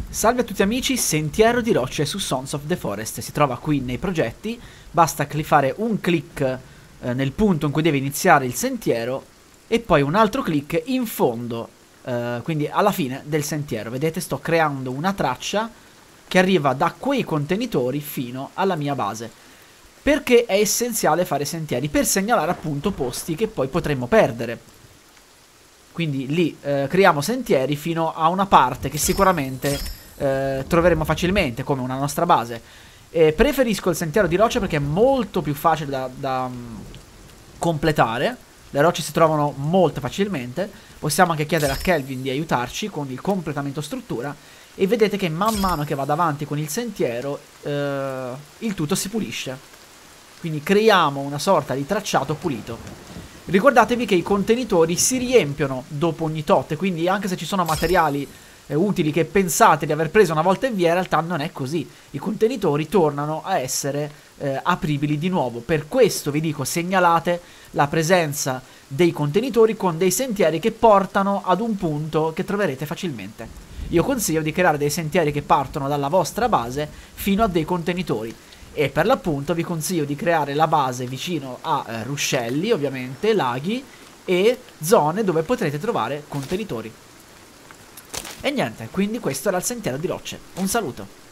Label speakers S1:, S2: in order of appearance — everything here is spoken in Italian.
S1: Salve a tutti amici, Sentiero di Rocce su Sons of the Forest, si trova qui nei progetti, basta fare un clic nel punto in cui deve iniziare il sentiero e poi un altro clic in fondo, quindi alla fine del sentiero. Vedete, sto creando una traccia che arriva da quei contenitori fino alla mia base. Perché è essenziale fare sentieri? Per segnalare appunto posti che poi potremmo perdere. Quindi lì creiamo sentieri fino a una parte che sicuramente troveremo facilmente come una nostra base. Preferisco il sentiero di roccia perché è molto più facile da completare. Le rocce si trovano molto facilmente. Possiamo anche chiedere a Kelvin di aiutarci con il completamento struttura. E vedete che man mano che vado avanti con il sentiero il tutto si pulisce. Quindi creiamo una sorta di tracciato pulito. Ricordatevi che i contenitori si riempiono dopo ogni tot, quindi anche se ci sono materiali utili che pensate di aver preso una volta in via, in realtà non è così. I contenitori tornano a essere apribili di nuovo. Per questo vi dico, segnalate la presenza dei contenitori con dei sentieri che portano ad un punto che troverete facilmente. Io consiglio di creare dei sentieri che partono dalla vostra base fino a dei contenitori. E per l'appunto vi consiglio di creare la base vicino a ruscelli, ovviamente, laghi e zone dove potrete trovare contenitori. E niente, quindi questo era il sentiero di rocce. Un saluto.